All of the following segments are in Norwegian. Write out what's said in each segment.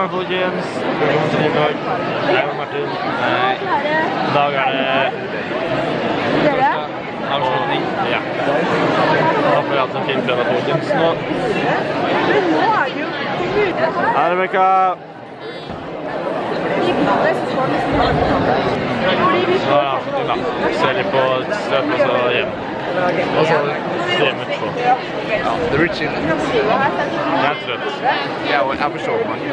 morgen, folkens. Velkommen til ny dag. Jeg er Martin. I dag det... Dere? Avslutning. Ja. Da får vi hatt en fin fredag, folkens. Nå er det jo... Hei, Rebecca. Så ja, ser litt på strøp og så hjem. Og så hjem utpå. Ja, det blir chill. Jeg er trøtt. Jeg forstår meg.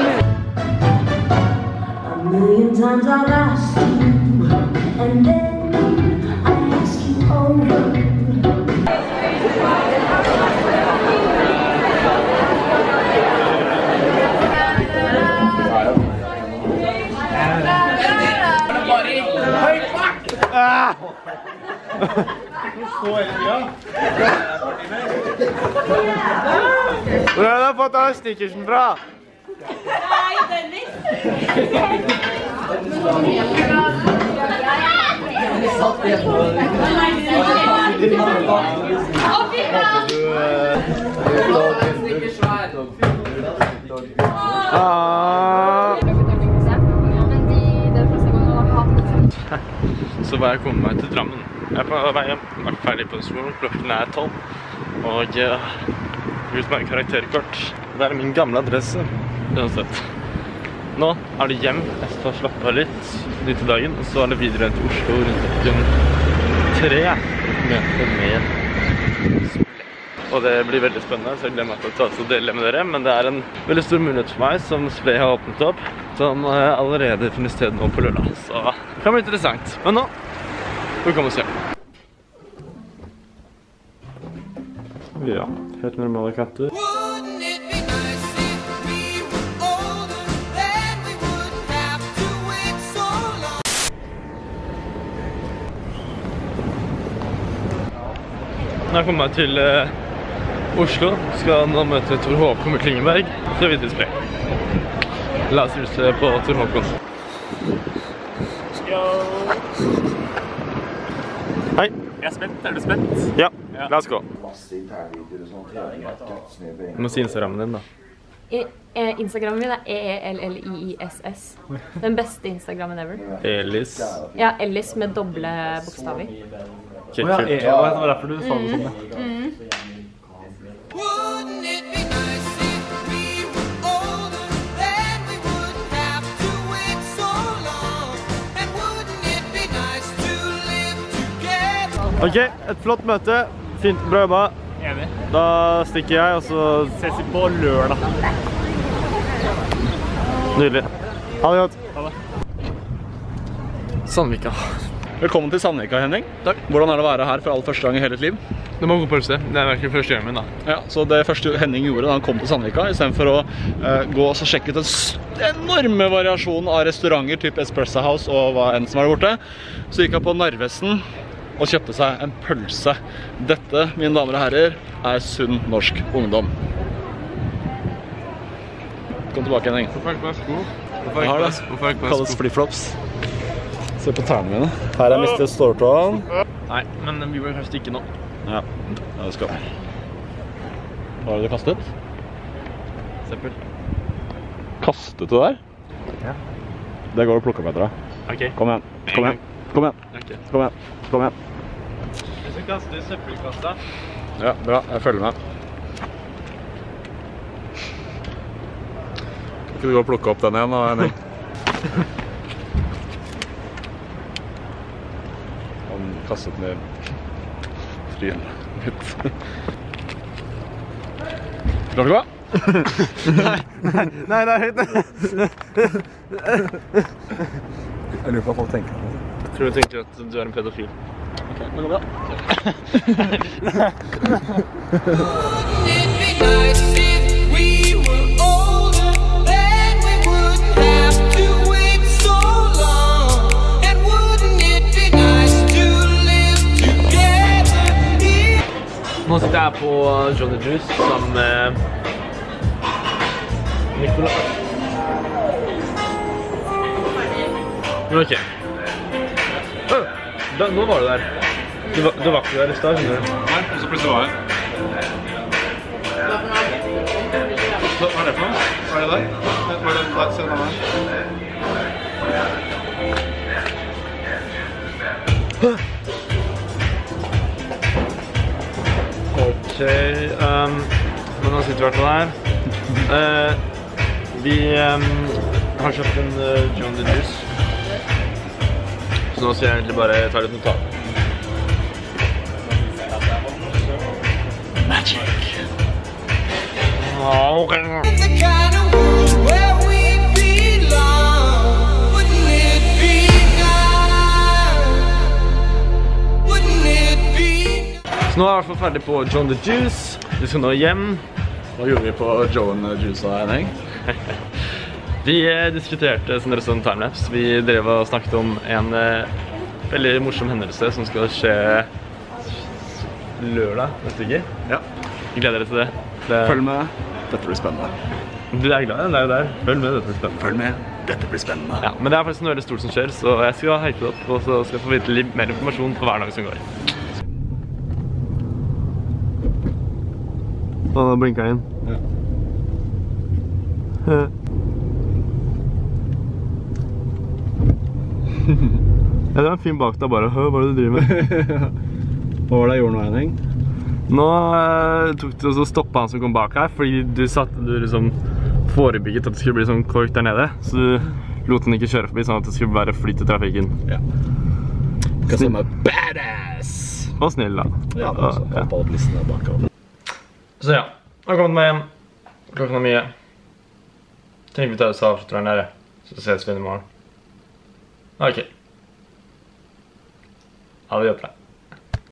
A million times I've asked you, and then I ask you over. Hvor har du fått av stickersen fra? Nei, Dennis! Så var jeg kommet meg til Drammen. Jeg er på vei hjem, vært ferdig på skolen, klokken er 12. Og ut med karakterkort. Det er min gamle adresse, uansett. Nå er det hjem, jeg skal slappe av litt til dagen, og så er det videre til Oslo rundt klokken 3. Møte med Splay. Og det blir veldig spennende, så jeg gleder meg til å ta og dele med dere. Men det er en veldig stor mulighet for meg som Splay har åpnet opp, som allerede finner sted nå på lørdag. Så det kan bli interessant. Men nå får vi komme og se. Ja, helt normale katter. Nå kommer jeg til Oslo, skal nå møte Tor Håkon med Klingenberg, så er vi til Splay. La oss hilse på Tor Håkon. Hei. Jeg er spent. Er du spent? Ja, la oss gå. Du må si Instagrammen din da. Instagrammen min EELLIISS. Den beste Instagrammen ever. Elis. Ja, Ellis med doble bokstaver. Okay, kult. Det var derfor du sa det sånn. Ok, et flott møte. Fint, bra jobba. Enig. Da stikker jeg, og så Ses vi på lørdag. Nydelig. Ha det godt. Ha det. Sandvika. Velkommen til Sandvika, Henning. Takk. Hvordan er det å være her for aller første gang i hele ditt liv? Det må gå på det. Det er virkelig første gangen min da. Ja, så det første Henning gjorde da han kom til Sandvika, i stedet for å gå og sjekke ut en enorme variasjon av restauranter, typ Espresso House og hva enn som er borte, så gikk han på Narvesen og kjøpte seg en pølse. Dette, mine damer og herrer, er sunn norsk ungdom. Kom tilbake, Henning. Hvorfor er det ikke bare sko? Jeg har det. Kalles flip-flops. Se på tærne mine. Her er Mr. Stortåen. Nei, men vi bør kanskje stikke nå. Ja, det skal vi. Hva har du kastet? Seppel. Kastet du der? Ja. Det går å plukke opp etter deg. Ok. Kom igjen, kom igjen, kom igjen, Ok. kom igjen, kom igjen. Jeg skal kaste i søppelkassa. Ja, bra, jeg følger med. Kan ikke du gå og plukke opp den igjen da, Henning? Han kastet den i trynet mitt. Klar til å gå? Nei, det er høyt. Jeg lurer på hva folk tenker. Jeg tror de tenker at du er en pedofil. Ok, nå går vi da. Nå sitter jeg på Johnny Juice sammen med Nicola. Ok. Nå var du der. Du var ikke der i stad, skjønner du? Nei, og så plutselig var jeg. Hva er det for noe? Hva er det der? Se den her. Ok, men nå sitter vi i hvert fall her. Vi har kjøpt en John the Juice. Så nå skal jeg egentlig bare ta litt notat. Magic. The kind of world where we belong. Wouldn't it be nice? Wouldn't it be nice? Så nå er jeg i hvert fall ferdig på John the Juice. Vi skal nå hjem. Hva gjorde vi på John Juice da, Henning? Vi diskuterte som dere så en timelapse. Vi drev og snakket om en veldig morsom hendelse som skal skje lørdag neste uke. Ja. Jeg gleder dere til det. Følg med. Dette blir spennende. Du er glad i den, det er jo der. Følg med, dette blir spennende. Følg med. Dette blir spennende. Ja, men det er faktisk noe veldig stort som skjer, så jeg skal hype det opp, og så skal jeg få vite litt mer informasjon på hver dag som går. Nå blinket jeg inn. Ja. Ja, det var en fin bak deg bare. Hør, hva er det du driver med? Hva var det jeg gjorde nå, Henning? Nå tok du og stoppet han som kom bak her, fordi du liksom forebygget at det skulle bli sånn kork der nede. Så du lot den ikke kjøre forbi, sånn at det skulle være flyt i trafikken. Ja. Hva som er badass! Og snill da. Ja, det var sånn. På alle listene bakover. Så ja, nå har kommet meg hjem. Klokken er mye. Tenk vi tar oss avslutter her nede, så ses vi i morgen. Ok. Ha det opp da.